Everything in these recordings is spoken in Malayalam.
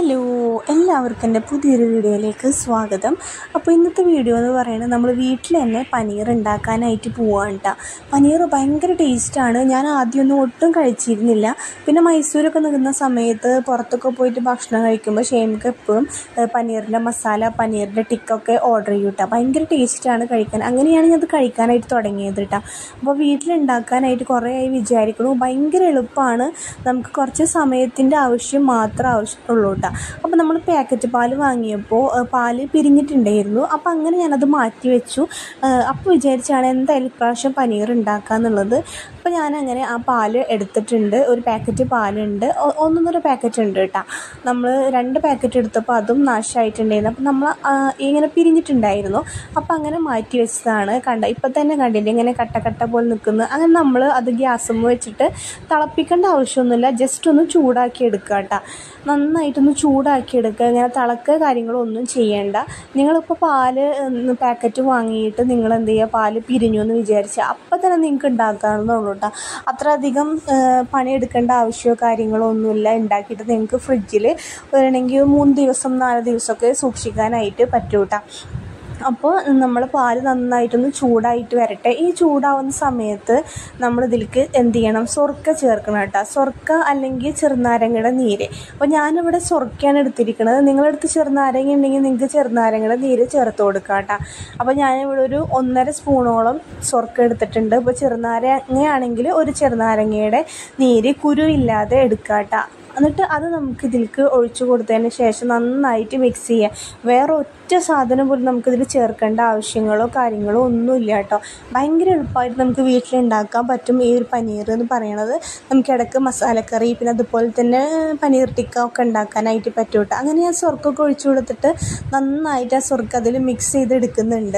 ഹലോ, എല്ലാവർക്കും എൻ്റെ പുതിയൊരു വീഡിയോയിലേക്ക് സ്വാഗതം. അപ്പോൾ ഇന്നത്തെ വീഡിയോ എന്ന് പറയുന്നത് നമ്മൾ വീട്ടിൽ തന്നെ പനീർ ഉണ്ടാക്കാനായിട്ട് പോവാണ് കേട്ടോ. പനീർ ഭയങ്കര ടേസ്റ്റാണ്. ഞാൻ ആദ്യമൊന്നും ഒട്ടും കഴിച്ചിരുന്നില്ല. പിന്നെ മൈസൂരൊക്കെ നിൽക്കുന്ന സമയത്ത് പുറത്തൊക്കെ പോയിട്ട് ഭക്ഷണം കഴിക്കുമ്പോൾ ഷെയ്മക്ക് എപ്പോഴും പനീറിൻ്റെ മസാല, പനീറിൻ്റെ ടിക്കൊക്കെ ഓർഡർ ചെയ്യും കേട്ടോ. ഭയങ്കര ടേസ്റ്റാണ് കഴിക്കാൻ. അങ്ങനെയാണ് ഞാൻ അത് കഴിക്കാനായിട്ട് തുടങ്ങിയത് കേട്ടോ. അപ്പോൾ വീട്ടിലുണ്ടാക്കാനായിട്ട് കുറേ ആയി വിചാരിക്കണു. ഭയങ്കര എളുപ്പമാണ്. നമുക്ക് കുറച്ച് സമയത്തിൻ്റെ ആവശ്യം ഉള്ളൂ കേട്ടോ. അപ്പോൾ നമ്മൾ പാക്കറ്റ് പാല് വാങ്ങിയപ്പോൾ പാല് പിരിഞ്ഞിട്ടുണ്ടായിരുന്നു. അപ്പോൾ അങ്ങനെ ഞാനത് മാറ്റി വെച്ചു. അപ്പോൾ വിചാരിച്ചാണ് എന്തായാലും ഇപ്രാവശ്യം പനീർ ഉണ്ടാക്കാന്നുള്ളത്. അപ്പോൾ ഞാനങ്ങനെ ആ പാല് എടുത്തിട്ടുണ്ട്. ഒരു പാക്കറ്റ് പാലുണ്ട്, 1.5 പാക്കറ്റ് ഉണ്ട് കേട്ടോ. നമ്മൾ 2 പാക്കറ്റ് എടുത്തപ്പോൾ അതും നാശമായിട്ടുണ്ടായിരുന്നു. അപ്പോൾ നമ്മൾ ഇങ്ങനെ പിരിഞ്ഞിട്ടുണ്ടായിരുന്നു. അപ്പോൾ അങ്ങനെ മാറ്റി വെച്ചതാണ്. ഇപ്പം തന്നെ കണ്ടില്ലേ ഇങ്ങനെ കട്ട പോലെ നിൽക്കുന്നത്. അങ്ങനെ നമ്മൾ അത് ഗ്യാസുമ്മ വെച്ചിട്ട് തിളപ്പിക്കേണ്ട ആവശ്യമൊന്നുമില്ല. ജസ്റ്റ് ഒന്ന് ചൂടാക്കി എടുക്കുക കേട്ടോ. നന്നായിട്ടൊന്ന് ചൂടാക്കി എടുക്കുക. ഇങ്ങനെ തിളക്കുക കാര്യങ്ങളൊന്നും ചെയ്യേണ്ട. നിങ്ങളിപ്പോൾ പാല് പാക്കറ്റ് വാങ്ങിയിട്ട് നിങ്ങൾ എന്ത് ചെയ്യുക, പാല് പിരിഞ്ഞു എന്ന് വിചാരിച്ചാൽ അപ്പം തന്നെ നിങ്ങൾക്ക് ഉണ്ടാക്കാവുന്നതുള്ളൂ കേട്ടോ. അത്ര അധികം പണിയെടുക്കേണ്ട ആവശ്യമോ കാര്യങ്ങളോ ഒന്നുമില്ല. ഉണ്ടാക്കിയിട്ട് നിങ്ങൾക്ക് ഫ്രിഡ്ജിൽ വേണമെങ്കിൽ 3 ദിവസം 4 ദിവസമൊക്കെ സൂക്ഷിക്കാനായിട്ട് പറ്റും കേട്ടോ. അപ്പോൾ നമ്മൾ പാല് നന്നായിട്ടൊന്ന് ചൂടായിട്ട് വരട്ടെ. ഈ ചൂടാവുന്ന സമയത്ത് നമ്മളിതിലേക്ക് എന്ത് ചെയ്യണം, സൊർക്ക ചേർക്കണം കേട്ടോ. സൊർക്ക അല്ലെങ്കിൽ ചെറുനാരങ്ങയുടെ നീര്. അപ്പോൾ ഞാനിവിടെ സൊർക്കയാണ് എടുത്തിരിക്കുന്നത്. നിങ്ങളെടുത്ത് ചെറുനാരങ്ങ ഉണ്ടെങ്കിൽ നിങ്ങൾക്ക് ചെറുനാരങ്ങയുടെ നീര് ചേർത്ത് കൊടുക്കാം കേട്ടോ. അപ്പോൾ ഞാനിവിടെ ഒരു 1.5 സ്പൂണോളം സൊർക്ക എടുത്തിട്ടുണ്ട്. ഇപ്പോൾ ചെറുനാരങ്ങയാണെങ്കിൽ ഒരു ചെറുനാരങ്ങയുടെ നീര് കുരുവില്ലാതെ എടുക്കാം കേട്ടോ. എന്നിട്ട് അത് നമുക്ക് ഇതിലേക്ക് ഒഴിച്ചു കൊടുത്തതിന് ശേഷം നന്നായിട്ട് മിക്സ് ചെയ്യുക. വേറെ ഒറ്റ സാധനം പോലും നമുക്കിതിൽ ചേർക്കേണ്ട ആവശ്യങ്ങളോ കാര്യങ്ങളോ ഒന്നുമില്ല കേട്ടോ. ഭയങ്കര എളുപ്പമായിട്ട് നമുക്ക് വീട്ടിലുണ്ടാക്കാൻ പറ്റും ഈ ഒരു പനീർ എന്ന് പറയണത്. നമുക്ക് ഇടയ്ക്ക് മസാലക്കറി പിന്നെ അതുപോലെ തന്നെ പനീർ ടിക്ക ഒക്കെ ഉണ്ടാക്കാനായിട്ട് പറ്റും കേട്ടോ. അങ്ങനെ ഞാൻ സൊർക്കൊക്കെ ഒഴിച്ചു കൊടുത്തിട്ട് നന്നായിട്ട് ആ സൊർക്ക് അതിൽ മിക്സ് ചെയ്തെടുക്കുന്നുണ്ട്.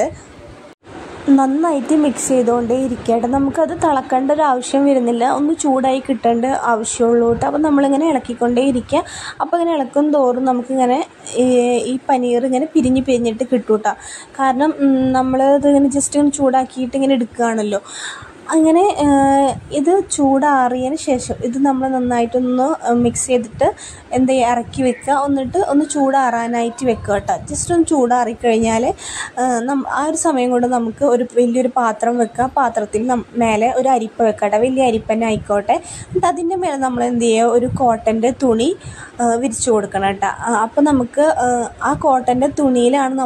നന്നായിട്ട് മിക്സ് ചെയ്തുകൊണ്ടേ ഇരിക്കട്ടെ. നമുക്കത് തിളക്കേണ്ട ഒരു ആവശ്യം വരുന്നില്ല. ഒന്ന് ചൂടായി കിട്ടേണ്ട ആവശ്യമുള്ളൂ കേട്ടോ. അപ്പോൾ നമ്മളിങ്ങനെ ഇളക്കിക്കൊണ്ടേ ഇരിക്കുക. അപ്പോൾ ഇങ്ങനെ ഇളക്കും തോറും നമുക്കിങ്ങനെ ഈ പനീർ ഇങ്ങനെ പിരിഞ്ഞിട്ട് കിട്ടും കേട്ടോ. കാരണം നമ്മളിത് ഇങ്ങനെ ജസ്റ്റ് ഇങ്ങനെ ചൂടാക്കിയിട്ട് ഇങ്ങനെ എടുക്കുകയാണല്ലോ. അങ്ങനെ ഇത് ചൂടാറിയതിന് ശേഷം ഇത് നമ്മൾ നന്നായിട്ടൊന്ന് മിക്സ് ചെയ്തിട്ട് എന്ത് ചെയ്യുക, ഇറക്കി വെക്കുക. എന്നിട്ട് ഒന്ന് ചൂടാറാനായിട്ട് വെക്കുക കേട്ടോ. ജസ്റ്റ് ഒന്ന് ചൂടാറിക്കഴിഞ്ഞാൽ ആ ഒരു സമയം കൊണ്ട് നമുക്ക് ഒരു വലിയൊരു പാത്രം വെക്കുക. പാത്രത്തിൽ മേലെ ഒരു അരിപ്പ വെക്കുക കേട്ടോ. വലിയ അരിപ്പ തന്നെ ആയിക്കോട്ടെ. എന്നിട്ട് അതിൻ്റെ മേലെ നമ്മൾ എന്ത് ചെയ്യുക, ഒരു കോട്ടൻ്റെ തുണി വിരിച്ചു കൊടുക്കണം കേട്ടോ. അപ്പോൾ നമുക്ക് ആ കോട്ടൻ്റെ തുണിയിലാണ്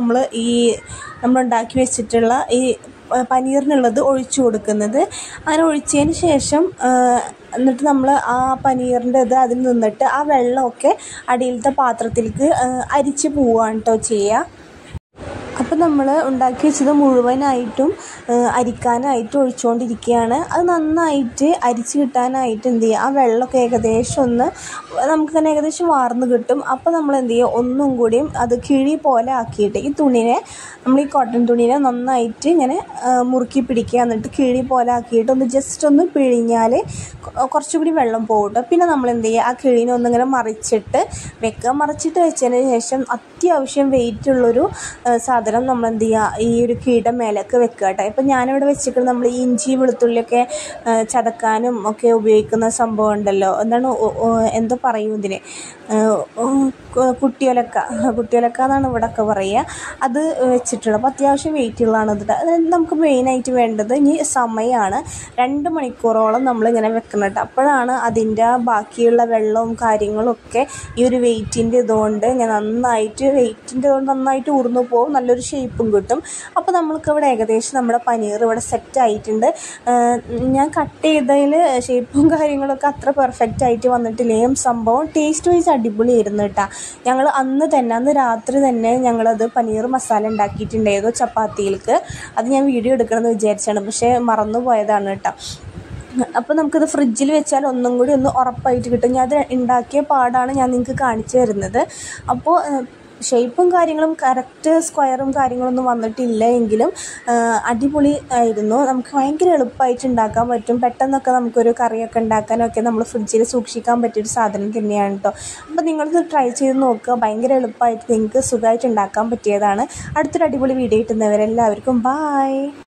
നമ്മൾ ഉണ്ടാക്കി വെച്ചിട്ടുള്ള ഈ പനീറിനുള്ളത് ഒഴിച്ചു കൊടുക്കുന്നത്. അങ്ങനെ ഒഴിച്ചതിന് ശേഷം എന്നിട്ട് നമ്മൾ ആ പനീറിൻ്റെ അതിൽ നിന്നിട്ട് ആ വെള്ളമൊക്കെ അടിയിലത്തെ പാത്രത്തിലേക്ക് അരിച്ച് പോവുകയാണ് കേട്ടോ ചെയ്യുക. അപ്പോൾ നമ്മൾ ഉണ്ടാക്കി വെച്ചത് മുഴുവനായിട്ടും അരിക്കാനായിട്ട് ഒഴിച്ചുകൊണ്ടിരിക്കുകയാണ്. അത് നന്നായിട്ട് അരിച്ച് കിട്ടാനായിട്ട് എന്ത് ചെയ്യുക, ആ വെള്ളമൊക്കെ ഏകദേശം നമുക്കിങ്ങനെ ഏകദേശം വാർന്ന് കിട്ടും. അപ്പോൾ നമ്മൾ എന്ത് ചെയ്യുക, ഒന്നും കൂടിയും അത് കിഴി പോലെ ആക്കിയിട്ട് ഈ കോട്ടൺ തുണീനെ നന്നായിട്ട് ഇങ്ങനെ മുറുക്കി പിടിക്കുക. എന്നിട്ട് കിഴി പോലെ ആക്കിയിട്ട് ജസ്റ്റ് ഒന്ന് പിഴിഞ്ഞാൽ കുറച്ചുകൂടി വെള്ളം പോകും. പിന്നെ നമ്മൾ എന്ത് ചെയ്യുക, ആ കിഴീനെ ഒന്നിങ്ങനെ മറിച്ചിട്ട് വെക്കുക. മറിച്ചിട്ട് വെച്ചതിന് ശേഷം അത്യാവശ്യം വെയിറ്റുള്ളൊരു സാധനം നമ്മൾ എന്ത് ചെയ്യുക, ഈ ഒരു കിഴിയുടെ മേലേക്ക് വെക്കുക കേട്ടോ. ഇപ്പം ഞാനിവിടെ വെച്ചിട്ട് നമ്മൾ ഇഞ്ചി വെളുത്തുള്ളിയൊക്കെ ചതക്കാനും ഒക്കെ ഉപയോഗിക്കുന്ന സംഭവം ഉണ്ടല്ലോ, എന്തോ പറയും ഇതിന്, കുട്ടിയൊലക്ക എന്നാണ് ഇവിടെയൊക്കെ പറയുക. അത് വെച്ചിട്ടുള്ളത്. അപ്പോൾ അത്യാവശ്യം വെയിറ്റുള്ളതാണ് ഇത്. അതായത് നമുക്ക് മെയിനായിട്ട് വേണ്ടത് ഇനി സമയമാണ്. 2 മണിക്കൂറോളം നമ്മളിങ്ങനെ വെക്കണം കേട്ടോ. അപ്പോഴാണ് അതിൻ്റെ ബാക്കിയുള്ള വെള്ളവും കാര്യങ്ങളും ഒക്കെ ഈ ഒരു വെയിറ്റിൻ്റെ ഇതുകൊണ്ട് നന്നായിട്ട് ഊർന്നു പോകും. നല്ലൊരു ഷേപ്പും കിട്ടും. അപ്പോൾ നമ്മൾക്കിവിടെ ഏകദേശം നമ്മുടെ പനീർ ഇവിടെ സെറ്റായിട്ടുണ്ട്. ഞാൻ കട്ട് ചെയ്തതിൽ ഷേപ്പും കാര്യങ്ങളൊക്കെ അത്ര പെർഫെക്റ്റ് ആയിട്ട് വന്നിട്ടില്ലേയും സംഭവം ടേസ്റ്റ് വൈസ് അടിപൊളിയായിരുന്നു കേട്ടോ. ഞങ്ങൾ അന്ന് രാത്രി തന്നെ ഞങ്ങളത് പനീർ മസാല ഉണ്ടാക്കിയിട്ടുണ്ടായിരുന്നു ചപ്പാത്തിയിലേക്ക്. അത് ഞാൻ വീഡിയോ എടുക്കണമെന്ന് വിചാരിച്ചാണ്, പക്ഷേ മറന്നു പോയതാണ് കേട്ടോ. അപ്പോൾ നമുക്കിത് ഫ്രിഡ്ജിൽ വെച്ചാൽ ഒന്നും കൂടി ഉറപ്പായിട്ട് കിട്ടും. ഞാൻ അത് ഉണ്ടാക്കിയ പാടാണ് ഞാൻ നിങ്ങൾക്ക് കാണിച്ചു തരുന്നത്. അപ്പോൾ ഷേപ്പും കാര്യങ്ങളും കറക്റ്റ് സ്ക്വയറും കാര്യങ്ങളൊന്നും വന്നിട്ടില്ല എങ്കിലും അടിപൊളി ആയിരുന്നു. നമുക്ക് ഭയങ്കര എളുപ്പമായിട്ട് ഉണ്ടാക്കാൻ പറ്റും. പെട്ടെന്നൊക്കെ നമുക്കൊരു കറിയൊക്കെ ഉണ്ടാക്കാനൊക്കെ നമ്മൾ ഫ്രിഡ്ജിൽ സൂക്ഷിക്കാൻ പറ്റിയൊരു സാധനം തന്നെയാണ് കേട്ടോ. അപ്പോൾ നിങ്ങളിത് ട്രൈ ചെയ്ത് നോക്കുക. ഭയങ്കര എളുപ്പമായിട്ട് നിങ്ങൾക്ക് സുഖമായിട്ട് ഉണ്ടാക്കാൻ പറ്റിയതാണ്. അടുത്തൊരു അടിപൊളി വീഡിയോ കിട്ടുന്നവരെല്ലാവർക്കും ബായ്.